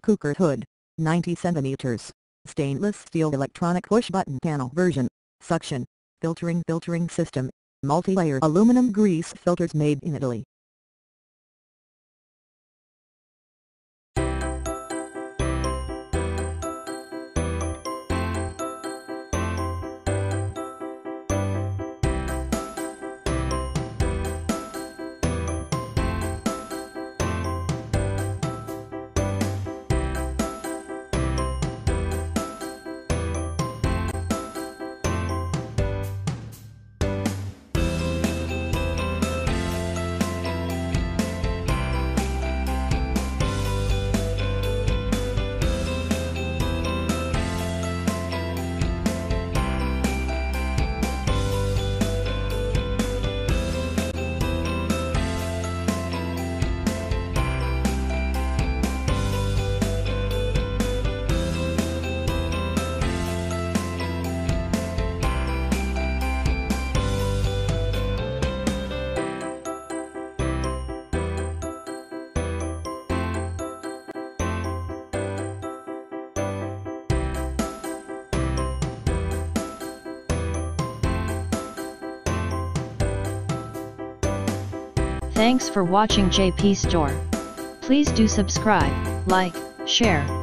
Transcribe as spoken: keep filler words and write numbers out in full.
Cooker hood, ninety centimeters, stainless steel electronic push-button panel version, suction, filtering filtering system, multi-layer aluminum grease filters made in Italy. Thanks for watching J P Store. Please do subscribe, like, share,